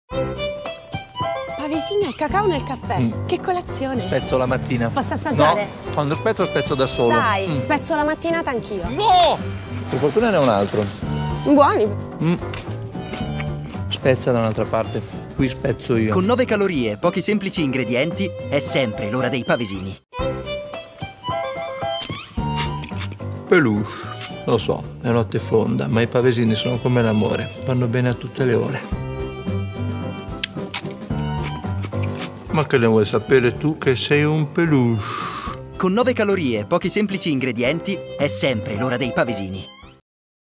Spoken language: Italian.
Pavesini al cacao nel caffè. Che colazione! Spezzo la mattina. Posso assaggiare? No, quando spezzo da solo. Dai, spezzo la mattinata anch'io. No! Per fortuna ne ho un altro. Buoni. Spezza da un'altra parte. Qui spezzo io. Con 9 calorie e pochi semplici ingredienti è sempre l'ora dei pavesini. Peluche. Lo so, è notte fonda, ma i pavesini sono come l'amore. Vanno bene a tutte le ore. Ma che ne vuoi sapere tu che sei un peluche? Con 9 calorie e pochi semplici ingredienti è sempre l'ora dei pavesini.